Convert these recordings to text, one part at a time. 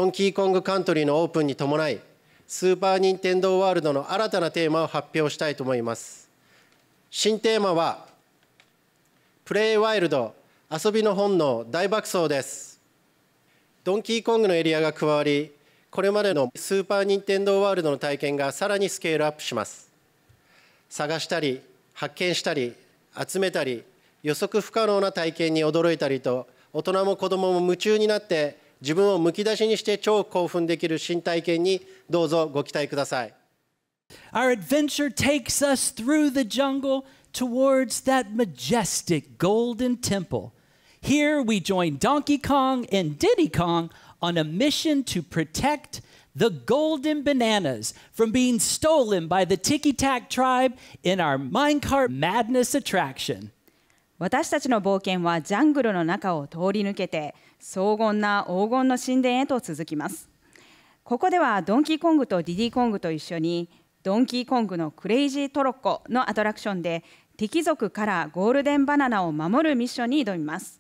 ンキーコングカントリーのオープンに伴い、スーパーニンテンドーワールドの新たなテーマを発表したいと思います。新テーマは、プレイワイルド、遊びの本能、大爆走です。ドンキーコングのエリアが加わり、これまでのスーパーニンテンドーワールドの体験がさらにスケールアップします。探したり、発見したり、集めたり、予測不可能な体験に驚いたりと、大人も子どもも夢中になって自分をむき出しにして超興奮できる新体験にどうぞご期待ください。 Our adventure takes us through the jungle towards that majestic golden temple. Here we join Donkey Kong and Diddy Kong on a mission to protect the golden bananas from being stolen by the Tiki Tac tribe in our Minecart Madness attraction. 私たちの冒険はジャングルの中を通り抜けて荘厳な黄金の神殿へと続きます。ここではドンキーコングとディディコングと一緒にドンキーコングのクレイジートロッコのアトラクションで敵族からゴールデンバナナを守るミッションに挑みます。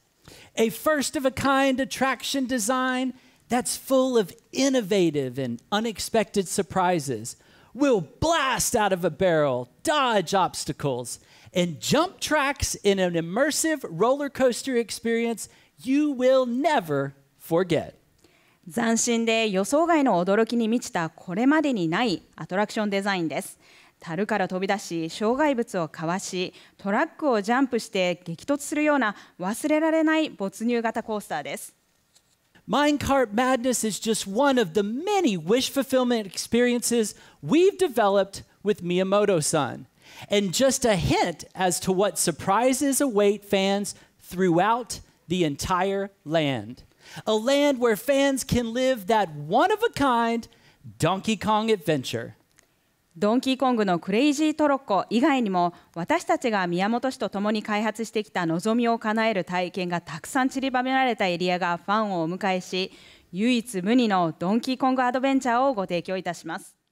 A first-of-a-kind attraction design that's full of innovative and unexpected surprises. We'll blast out of a barrel, dodge obstacles, and jump tracks in an immersive roller coaster experience you will never forget. 斬新で予想外の驚きに満ちたこれまでにないアトラクションデザインです。樽から飛び出し、障害物をかわし、トラックをジャンプして激突するような忘れられない没入型コースターです。 Minecart Madness is just one of the many wish fulfillment experiences we've developed with Miyamoto-san, and just a hint as to what surprises await fans throughout the entire land. A land where fans can live that one-of-a-kind Donkey Kong adventure. ドンキーコングのクレイジートロッコ以外にも私たちが宮本氏と共に開発してきた望みを叶える体験がたくさん散りばめられたエリアがファンをお迎えし、唯一無二のドンキーコングアドベンチャーをご提供いたします。